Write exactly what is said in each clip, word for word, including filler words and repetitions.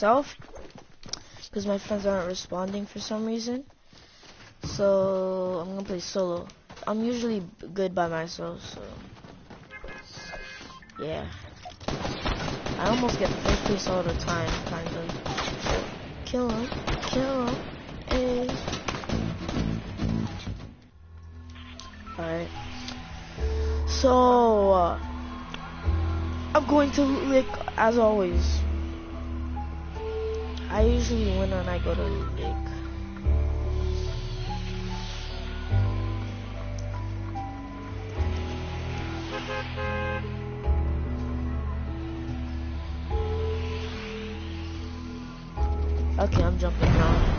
myself because my friends aren't responding for some reason. So I'm gonna play solo. I'm usually good by myself, so yeah. I almost get first place all the time, kind of. Kill him, kill him, hey. Alright. So, uh, I'm going to lick as always. I usually win when I go to lick. Okay, I'm jumping now.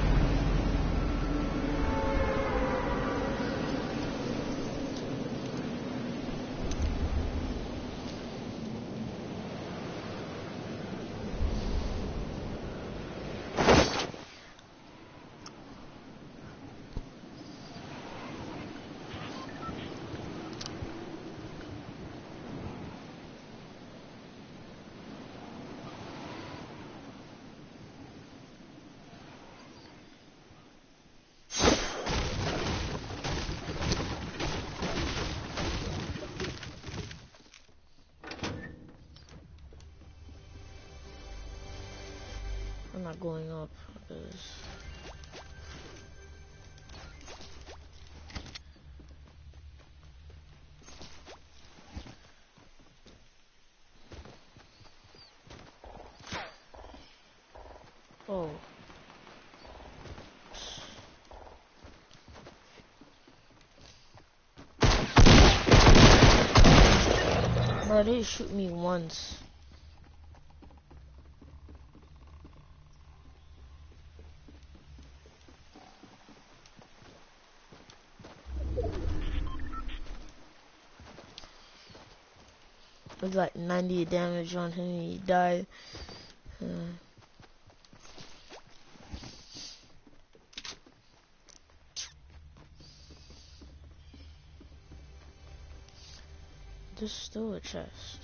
I'm not going up because oh. Bro, they shoot me once. With like ninety damage on him, he died. Uh, there's still a chest.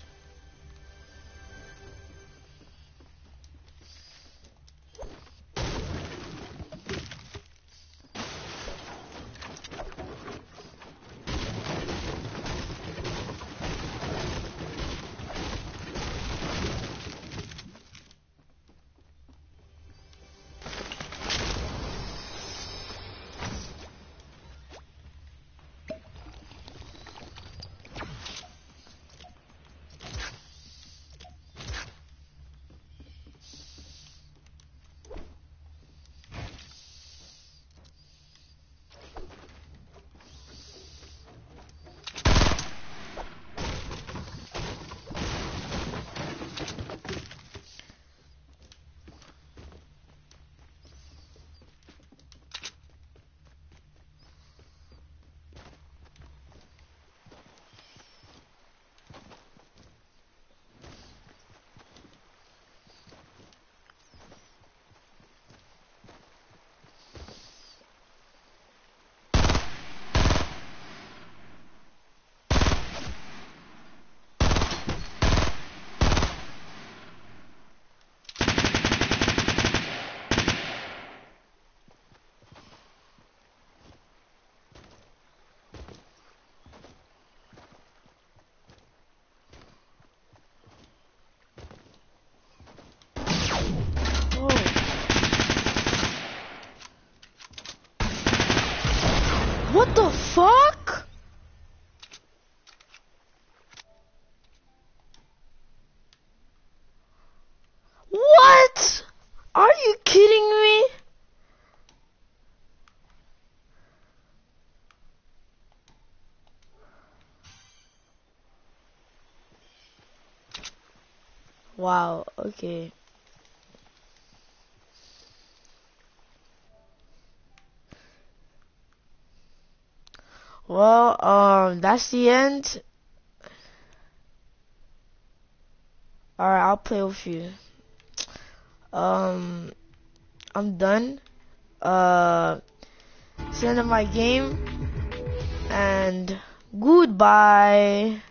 What the fuck? What? Are you kidding me? Wow, okay. Well, um, that's the end. Alright, I'll play with you. Um, I'm done. Uh, it's the end of my game. And goodbye.